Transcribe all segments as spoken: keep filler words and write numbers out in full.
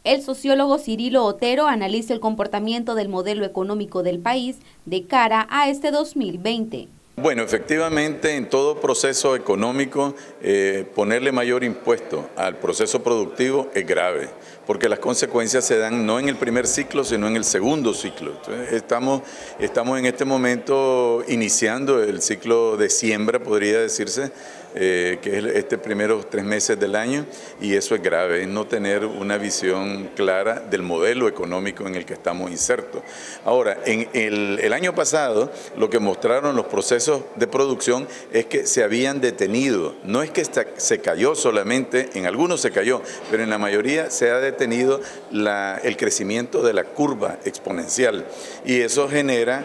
El sociólogo Cirilo Otero analiza el comportamiento del modelo económico del país de cara a este dos mil veinte. Bueno, efectivamente, en todo proceso económico, eh, ponerle mayor impuesto al proceso productivo es grave, porque las consecuencias se dan no en el primer ciclo, sino en el segundo ciclo. Entonces, estamos, estamos en este momento iniciando el ciclo de siembra, podría decirse, eh, que es este primeros tres meses del año, y eso es grave, es no tener una visión clara del modelo económico en el que estamos insertos. Ahora, en el, el año pasado, lo que mostraron los procesos de producción es que se habían detenido. No es que se cayó solamente, en algunos se cayó, pero en la mayoría se ha detenido la, el crecimiento de la curva exponencial, y eso genera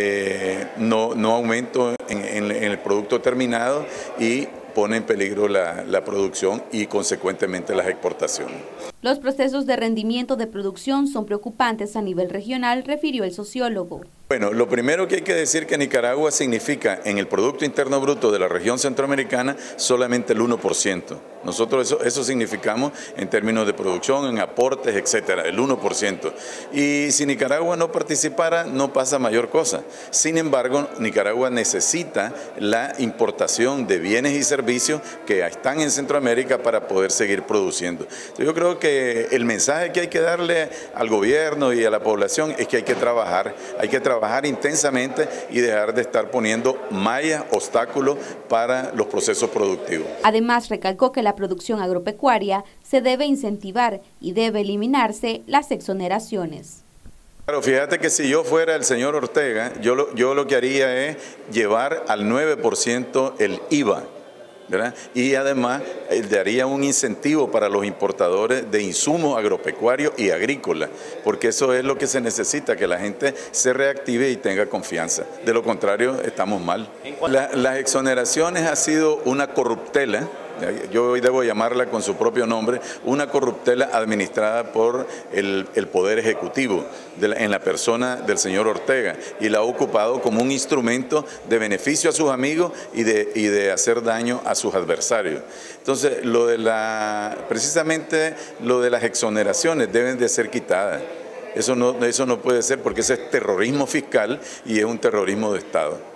eh, no, no aumento en, en, en el producto terminado y pone en peligro la, la producción y consecuentemente las exportaciones. Los procesos de rendimiento de producción son preocupantes a nivel regional, refirió el sociólogo. Bueno, lo primero que hay que decir que Nicaragua significa en el Producto Interno Bruto de la región centroamericana solamente el uno por ciento. Nosotros eso, eso significamos en términos de producción, en aportes, etcétera, el uno por ciento. Y si Nicaragua no participara, no pasa mayor cosa. Sin embargo, Nicaragua necesita la importación de bienes y servicios que están en Centroamérica para poder seguir produciendo. Entonces, yo creo que el mensaje que hay que darle al gobierno y a la población es que hay que trabajar, hay que trabajar trabajar intensamente y dejar de estar poniendo mallas, obstáculos para los procesos productivos. Además, recalcó que la producción agropecuaria se debe incentivar y debe eliminarse las exoneraciones. Claro, fíjate que si yo fuera el señor Ortega, yo lo, yo lo que haría es llevar al nueve por ciento el I V A, ¿verdad? Y además eh, daría un incentivo para los importadores de insumos agropecuarios y agrícolas, porque eso es lo que se necesita, que la gente se reactive y tenga confianza. De lo contrario, estamos mal. La, las exoneraciones ha sido una corruptela, yo hoy debo llamarla con su propio nombre, una corruptela administrada por el, el Poder Ejecutivo de la, en la persona del señor Ortega, y la ha ocupado como un instrumento de beneficio a sus amigos y de, y de hacer daño a sus adversarios. Entonces, lo de la, precisamente lo de las exoneraciones deben de ser quitadas. Eso no, eso no puede ser, porque ese es terrorismo fiscal y es un terrorismo de Estado.